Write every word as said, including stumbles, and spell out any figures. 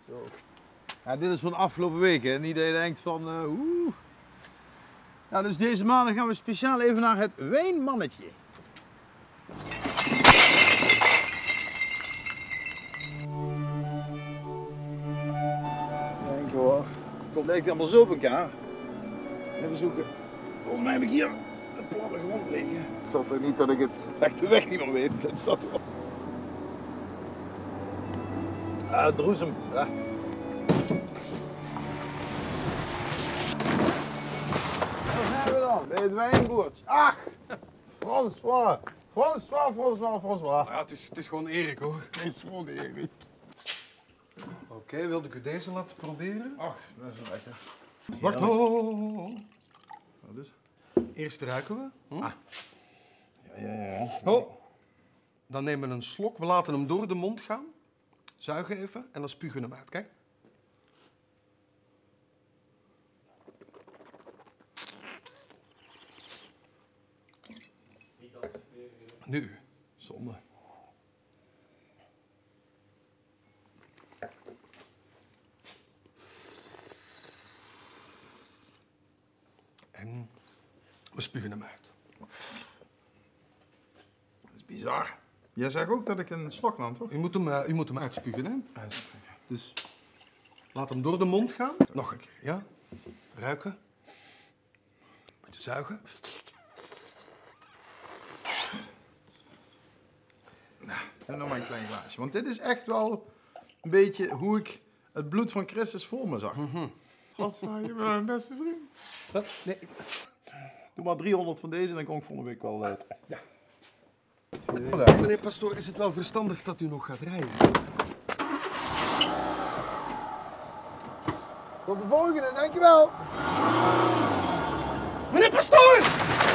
Zo. Ja, dit is van de afgelopen week, hè. Niet dat je denkt van, uh, oeh. Ja, dus deze maandag gaan we speciaal even naar het wijnmannetje. Denk hoor. Het komt echt allemaal zo op elkaar. Even zoeken. Volgens mij heb ik hier de plannen gewoon liggen. Het zat er niet dat ik het echt de weg niet meer weet. Dat zat er wel. Ah, droesem. Ja. Waar zijn we dan? Bij het wijnboord. Ach, François. François, François, François. Ja, het is, het is gewoon Erik hoor. Het is gewoon Erik. Oké, okay, wilde ik u deze laten proberen? Ach, dat is wel lekker. Wacht, ho, ho, ho, ho. Wat is? Eerst ruiken we. Hm? Ah. Ja, ja, ja. Ho. Dan nemen we een slok, we laten hem door de mond gaan. Zuigen even en dan spugen we hem uit. Kijk. Nu. Zonde. En we spugen hem uit. Dat is bizar. Jij zegt ook dat ik een slok nam, toch? U moet hem, uh, u moet hem uitspugen, hè? Uitspugen. Dus laat hem door de mond gaan. Nog een keer, ja? Ruiken. Moet je zuigen. En nog maar een klein glaasje. Want dit is echt wel een beetje hoe ik het bloed van Christus voor me zag. Mm-hmm. Godverdomme, je bent mijn beste vriend. Wat? Nee. Doe maar driehonderd van deze en dan kom ik volgende week wel uit. Ja. Ja. Meneer Pastoor, is het wel verstandig dat u nog gaat rijden? Tot de volgende, dankjewel. Meneer Pastoor!